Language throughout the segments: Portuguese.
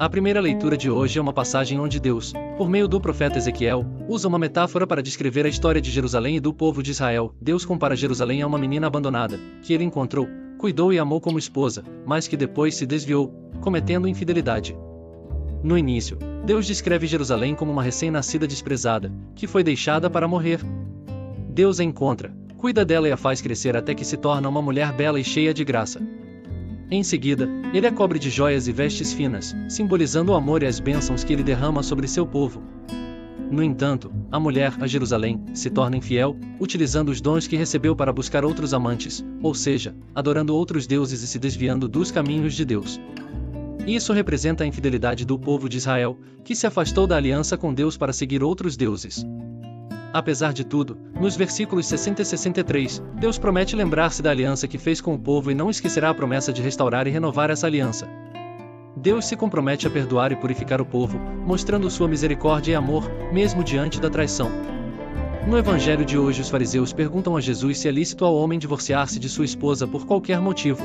A primeira leitura de hoje é uma passagem onde Deus, por meio do profeta Ezequiel, usa uma metáfora para descrever a história de Jerusalém e do povo de Israel. Deus compara Jerusalém a uma menina abandonada, que ele encontrou, cuidou e amou como esposa, mas que depois se desviou, cometendo infidelidade. No início, Deus descreve Jerusalém como uma recém-nascida desprezada, que foi deixada para morrer. Deus a encontra, cuida dela e a faz crescer até que se torna uma mulher bela e cheia de graça. Em seguida, ele a cobre de joias e vestes finas, simbolizando o amor e as bênçãos que ele derrama sobre seu povo. No entanto, a mulher, a Jerusalém, se torna infiel, utilizando os dons que recebeu para buscar outros amantes, ou seja, adorando outros deuses e se desviando dos caminhos de Deus. Isso representa a infidelidade do povo de Israel, que se afastou da aliança com Deus para seguir outros deuses. Apesar de tudo, nos versículos 60 e 63, Deus promete lembrar-se da aliança que fez com o povo e não esquecerá a promessa de restaurar e renovar essa aliança. Deus se compromete a perdoar e purificar o povo, mostrando sua misericórdia e amor, mesmo diante da traição. No evangelho de hoje, os fariseus perguntam a Jesus se é lícito ao homem divorciar-se de sua esposa por qualquer motivo.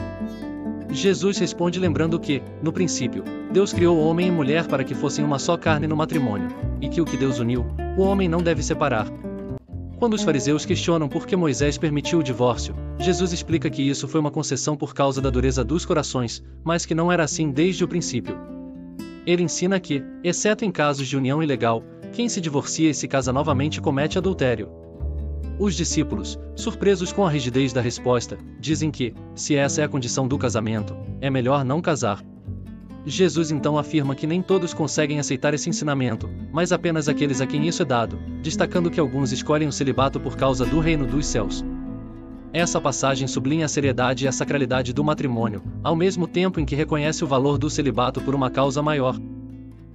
Jesus responde lembrando que, no princípio, Deus criou homem e mulher para que fossem uma só carne no matrimônio, e que o que Deus uniu, o homem não deve separar. Quando os fariseus questionam por que Moisés permitiu o divórcio, Jesus explica que isso foi uma concessão por causa da dureza dos corações, mas que não era assim desde o princípio. Ele ensina que, exceto em casos de união ilegal, quem se divorcia e se casa novamente comete adultério. Os discípulos, surpresos com a rigidez da resposta, dizem que, se essa é a condição do casamento, é melhor não casar. Jesus então afirma que nem todos conseguem aceitar esse ensinamento, mas apenas aqueles a quem isso é dado, destacando que alguns escolhem o celibato por causa do reino dos céus. Essa passagem sublinha a seriedade e a sacralidade do matrimônio, ao mesmo tempo em que reconhece o valor do celibato por uma causa maior.